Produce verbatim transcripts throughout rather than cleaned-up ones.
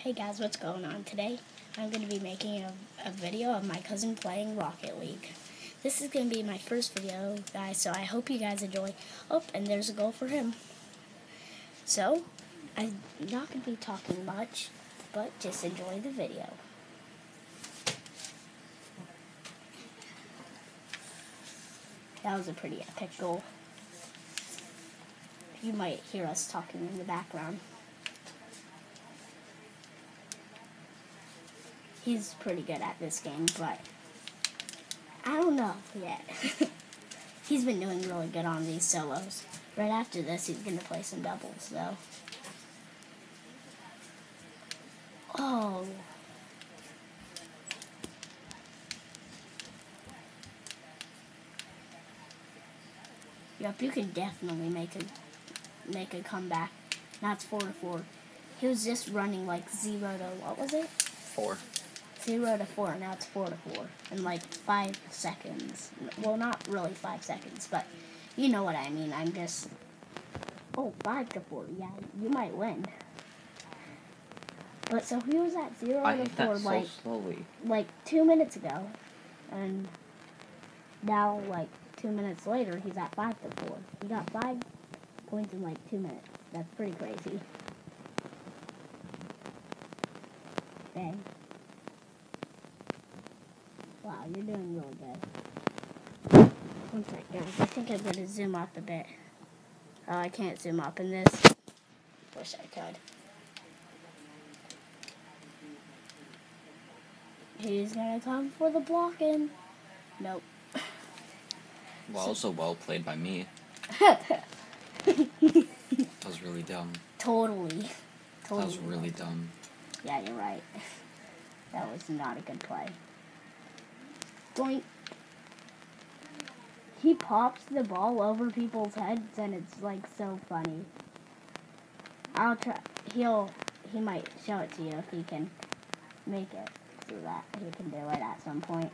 Hey guys, what's going on today? I'm going to be making a, a video of my cousin playing Rocket League. This is going to be my first video, guys, so I hope you guys enjoy. Oh, and there's a goal for him. So, I'm not going to be talking much, but just enjoy the video. That was a pretty epic goal. You might hear us talking in the background. He's pretty good at this game, but I don't know yet. He's been doing really good on these solos. Right after this, he's going to play some doubles, though. Oh. Yep, you can definitely make a make a comeback. Now it's four to four. He was just running like zero to what was it? Four. Zero to four. Now it's four to four in like five seconds. Well, not really five seconds, but you know what I mean. I'm just oh five to four. Yeah, you might win. But so he was at zero I to hit four that like so slowly. like two minutes ago, and now like two minutes later he's at five to four. He got five points in like two minutes. That's pretty crazy. Bang. Wow, you're doing really good. One sec, guys. I think I'm going to zoom up a bit. Oh, I can't zoom up in this. Wish I could. He's going to come for the blocking. Nope. Well, also well played by me. That was really dumb. Totally. Totally. That was really dumb. Yeah, you're right. That was not a good play. Doink. He pops the ball over people's heads, and it's like so funny. I'll try. He'll. He might show it to you if he can make it. See that he can do it at some point.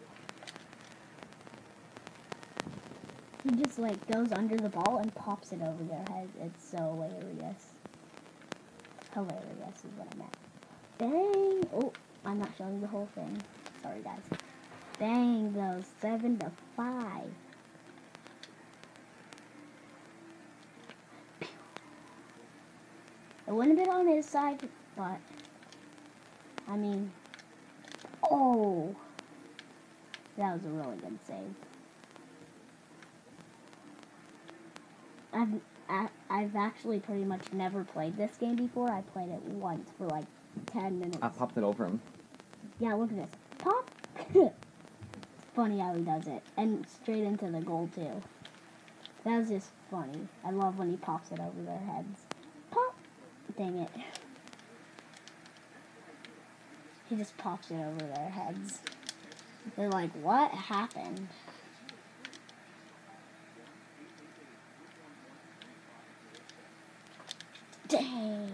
He just like goes under the ball and pops it over their heads. It's so hilarious. Hilarious is what I meant. Dang! Oh, I'm not showing the whole thing. Sorry, guys. Dang, though. Seven to five. It wouldn't have been on his side, but I mean, oh, that was a really good save. I've I, I've actually pretty much never played this game before. I played it once for like ten minutes. I popped it over him. Yeah, look at this. Pop! It's funny how he does it. And straight into the goal, too. That was just funny. I love when he pops it over their heads. Pop! Dang it. He just pops it over their heads. They're like, what happened? Dang.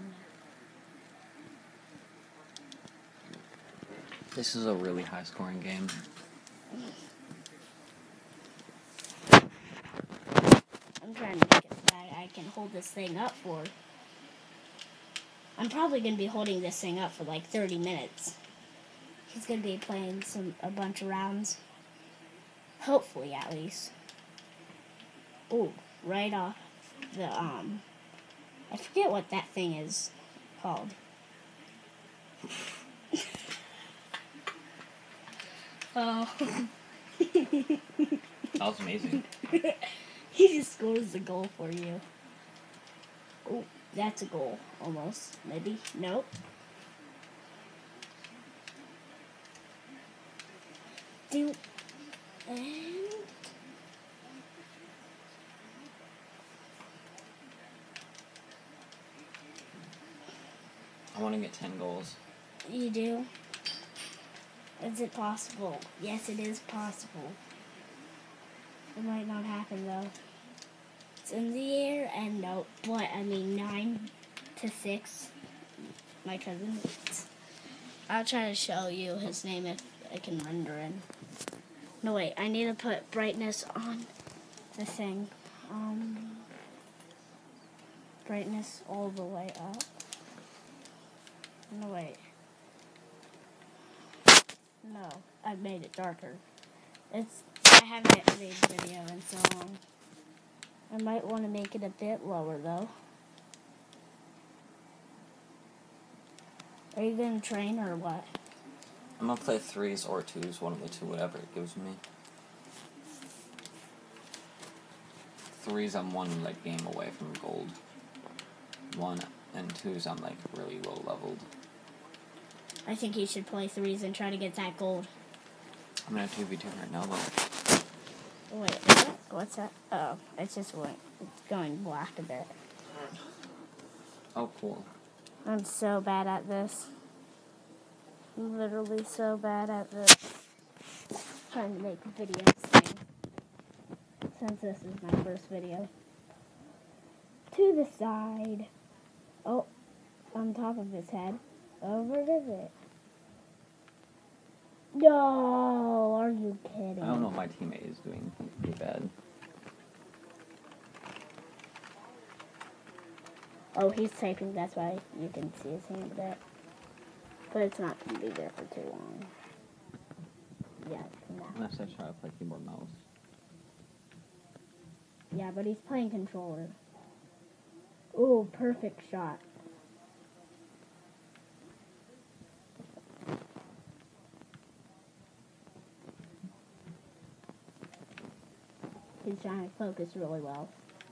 This is a really high scoring game. I'm trying to make it so I can hold this thing up for. I'm probably going to be holding this thing up for like thirty minutes. He's going to be playing some a bunch of rounds. Hopefully, at least. Ooh, right off the, um... I forget what that thing is called. Oh. That was amazing. He just scores the goal for you. Oh, that's a goal. Almost. Maybe. Nope. Do and I want to get ten goals. you do? Is it possible? Yes, it is possible. It might not happen, though. It's in the air, and no, but, I mean, nine to six. My cousin. I'll try to show you his name if I can render in. No, wait, I need to put brightness on the thing. Um, brightness all the way up. No, wait. No, I've made it darker. It's I haven't made a video in so long. I might want to make it a bit lower, though. Are you going to train or what? I'm gonna play threes or twos, one of the two, whatever it gives me. Threes, I'm one like game away from gold. One and twos, I'm like really low leveled. I think you should play threes and try to get that gold. I'm gonna two v two right now, though. Wait, is it? What's that? Oh, it's just went, it's going black a bit. Oh, cool. I'm so bad at this. I'm literally so bad at this. Trying to make videos thing. Since this is my first video. To the side. Oh, on top of his head. Over to it. No, are you kidding? I don't know if my teammate is doing pretty bad. Oh, he's typing, that's why you can see his hand a bit. But it's not going to be there for too long. Yeah, no. Unless I try to play keyboard mouse. Yeah, but he's playing controller. Ooh, perfect shot. He's trying to focus really well.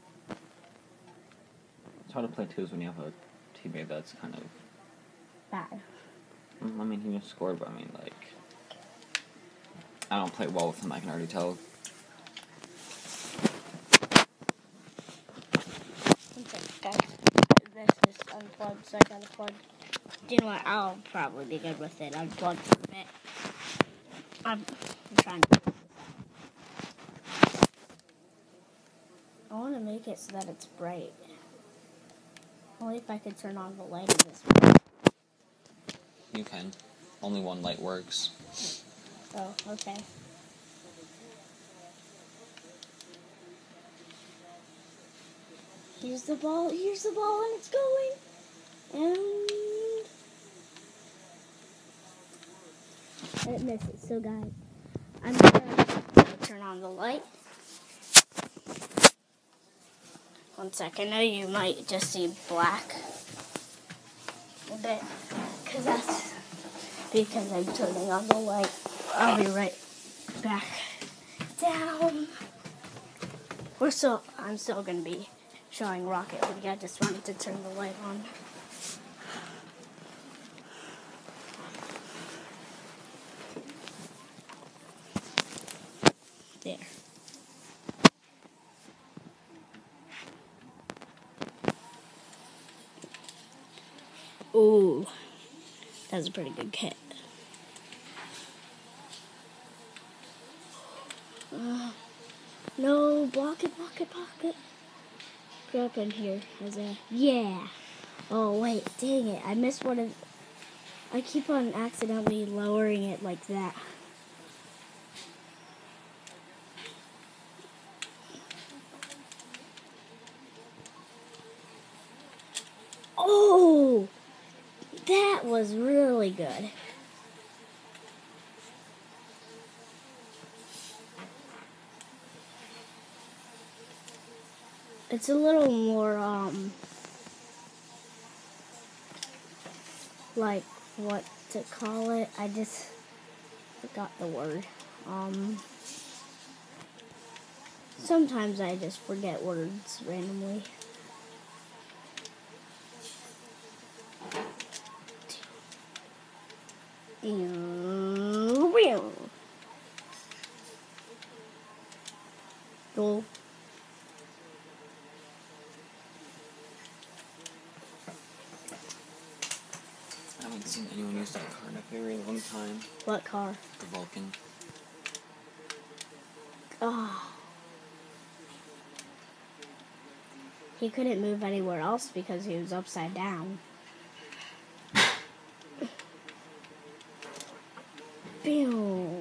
It's hard to play twos when you have a teammate that's kind of Bad. I mean, he just scored, but I mean, like, I don't play well with him, I can already tell. Okay, this is unplugged, so I gotta plug. Do you know what? I'll probably be good with it. Unplugged for a bit. I'm, I'm trying to. I want to make it so that it's bright. Only if I could turn on the light in this one. You can. Only one light works. Oh, okay. Here's the ball, here's the ball, and it's going. And it misses. So, guys, I'm gonna turn on the light. One second. I know you might just see black a bit, because that's because I'm turning on the light. I'll be right back down. We're still, I'm still gonna be showing Rocket League. I just wanted to turn the light on. There. Ooh, that was a pretty good hit. Uh, no, block it, block it, block it. Go up in here as a, yeah. Oh, wait, dang it. I missed one of, I keep on accidentally lowering it like that. Oh, that was really good. It's a little more, um, like, what to call it. I just forgot the word. Um, sometimes I just forget words randomly. Goal. I haven't seen anyone use that car in a very long time. What car? The Vulcan. Oh. He couldn't move anywhere else because he was upside down. Pew.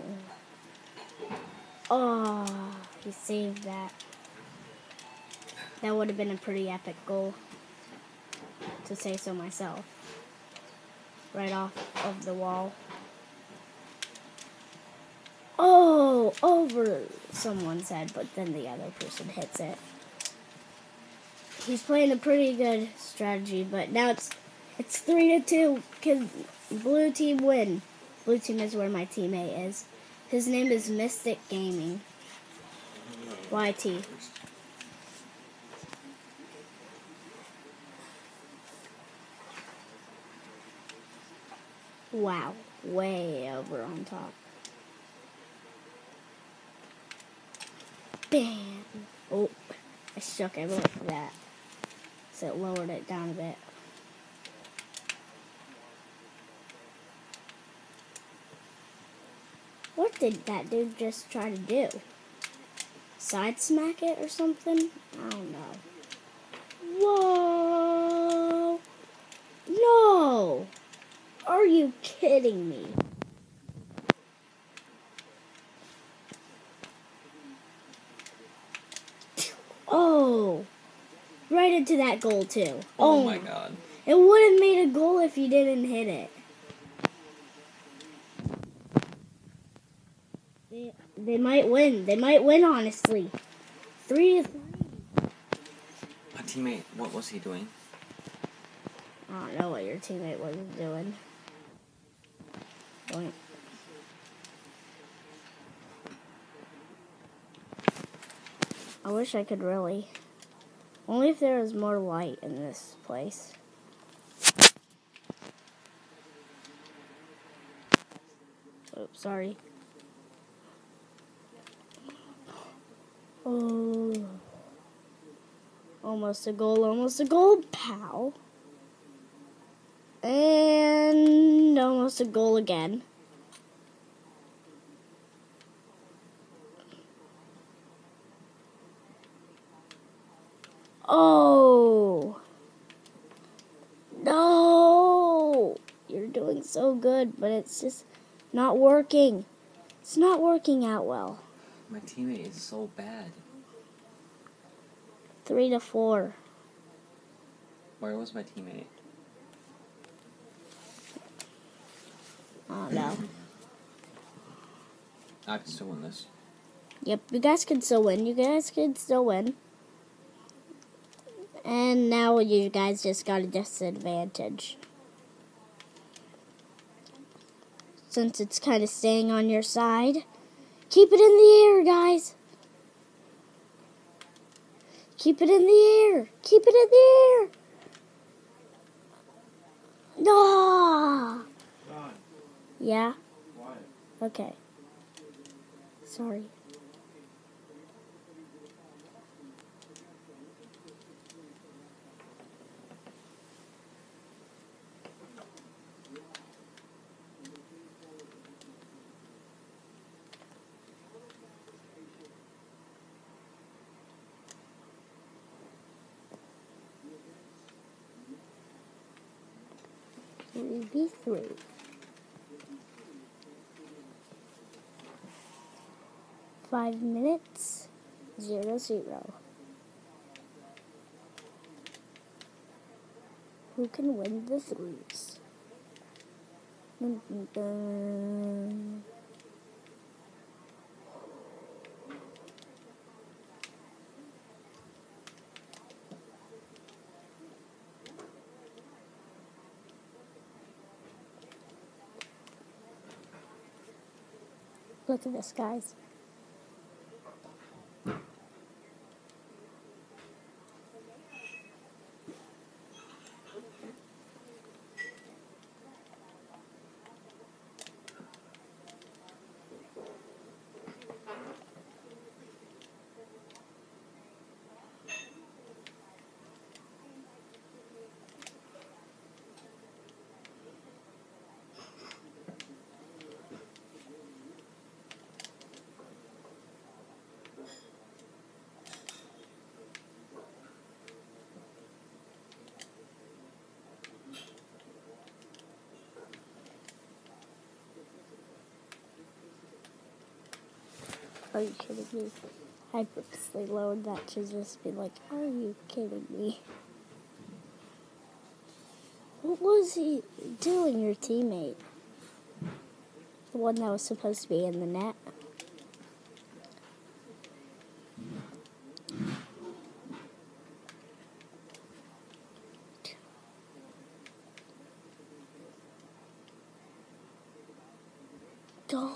Oh, he saved that. That would have been a pretty epic goal, to say so myself. right off of the wall. Oh, over, someone said, but then the other person hits it. He's playing a pretty good strategy, but now it's it's three to two. Can blue team win? Blue team is where my teammate is. His name is Mystic Gaming. Y T. Wow, way over on top. Bam! Oh, I shook it like that. So it lowered it down a bit. What did that dude just try to do? Side smack it or something? I don't know. Whoa! No! Are you kidding me? Oh! Right into that goal too. Oh, oh my god. It would have made a goal if you didn't hit it. They, they might win. They might win, honestly. Three to three. My teammate, what was he doing? I don't know what your teammate was doing. Point. I wish I could really. Only if there was more light in this place. Oops, sorry. Oh. Almost a goal, almost a goal. Pow. And almost a goal again. Oh. No. You're doing so good, but it's just not working. It's not working out well. My teammate is so bad. Three to four. Where was my teammate? I don't know. I can still win this. Yep, you guys can still win. You guys can still win. And now you guys just got a disadvantage. Since it's kind of staying on your side. Keep it in the air, guys. Keep it in the air. Keep it in the air. No. John. Yeah? Why? Okay. Sorry. three v three. Five minutes, zero zero. Who can win the threes? Dun, dun, dun. Look at this, guys. Are you kidding me? I purposely lowered that to just be like, are you kidding me? Oh What was he doing, your teammate? The one that was supposed to be in the net? Go.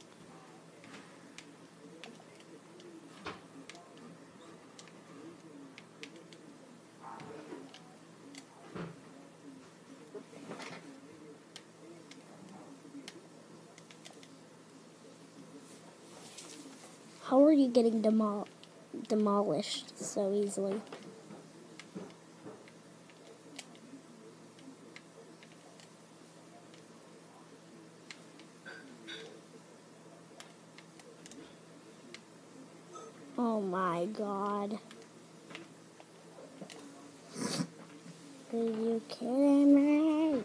How are you getting demol- demolished so easily? Oh my god. Are you kidding me?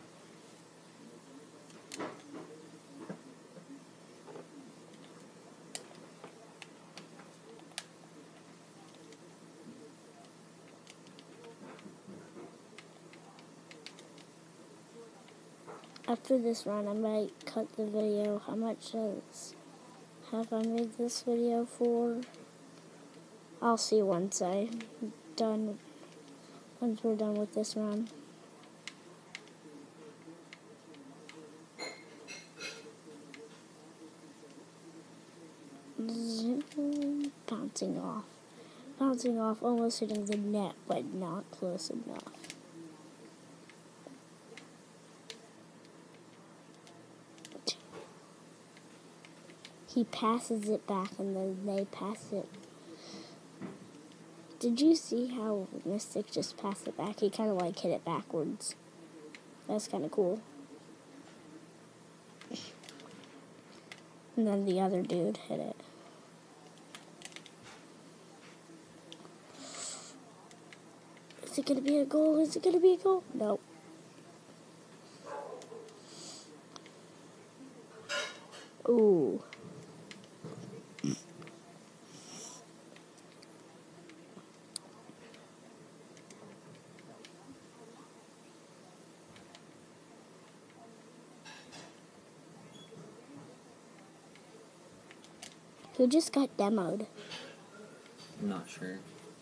After this run, I might cut the video. How much does have I made this video for? I'll see once I done. Once we're done with this run. Zoom, bouncing off, bouncing off, almost hitting the net, but not close enough. He passes it back and then they pass it. Did you see how Mystic just passed it back? He kind of like hit it backwards. That's kind of cool. And then the other dude hit it. Is it going to be a goal? Is it going to be a goal? No. Ooh. Who just got demoed? I'm not sure.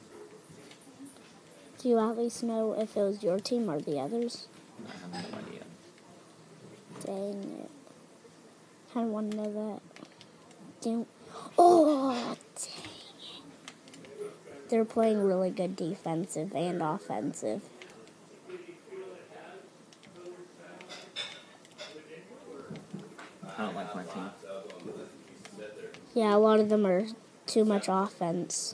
Do you at least know if it was your team or the others? I have no idea. Dang it. I kind of want to know that. Damn. Oh, dang it. They're playing really good defensive and offensive. I don't like my team. Yeah, a lot of them are too much offense.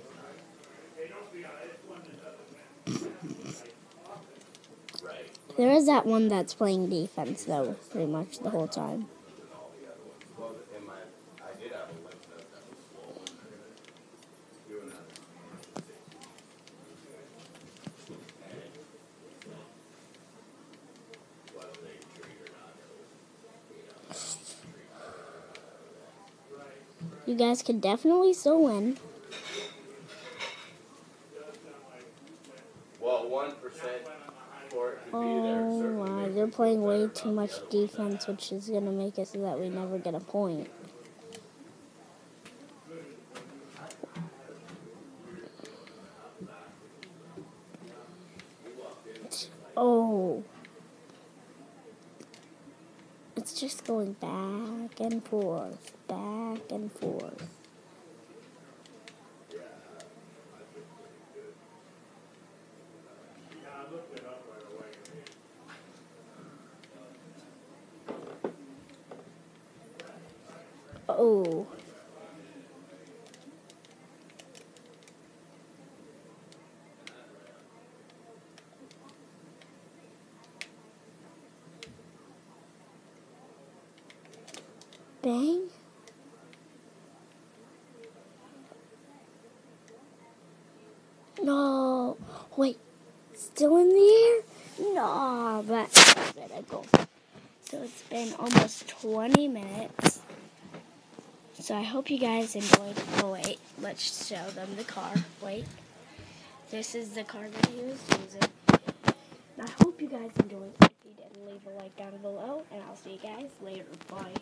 There is that one that's playing defense, though, pretty much the whole time. You guys could definitely still win. Well, one percent for it to be there. Oh my, they're playing way too much defense, which is going to make it so that we never get a point. Oh. It's just going back and forth, back and forth. Oh. Bang. No. Wait. Still in the air? No, but that's it. I go. So it's been almost twenty minutes. So I hope you guys enjoyed. Oh, wait. Let's show them the car. Wait. This is the car that he was using. I hope you guys enjoyed. If you did, leave a like down below, and I'll see you guys later. Bye.